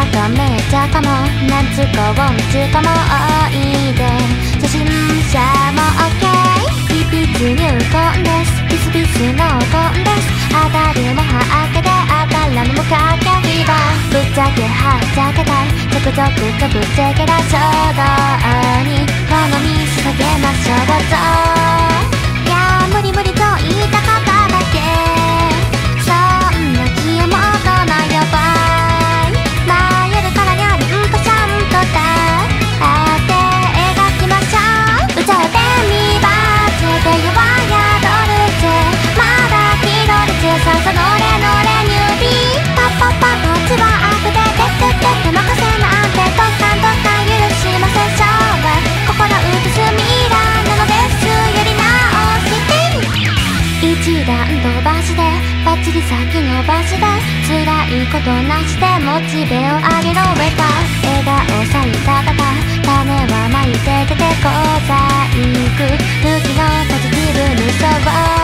とめちゃかも夏子を見つかもおいで初心者も OK ピピツ入魂ですピスピス濃厚です当たるもはけで当たらぬもかけフィーバーぶっちゃけはっちゃけたい続々とぶっちゃけだ衝動に好み捧げましょうぞいや無理無理と言いたかっただけそんな気をもっとのやばい迷えるからにゃりんとちゃんとだ当て描きましょう歌えてみばチェで弱やドルチェまだ気取りチェささのれのれニュービーパッパッパッとツバークでてってって任せなんてどっかんどっかん許しません勝負心映す未来なのですやり直して一段飛ばしてバッチリ先伸ばして辛いことなしでモチベを上げろウェイカー笑顔さえたたた種はまいてててこざいく武器のポジティブ無双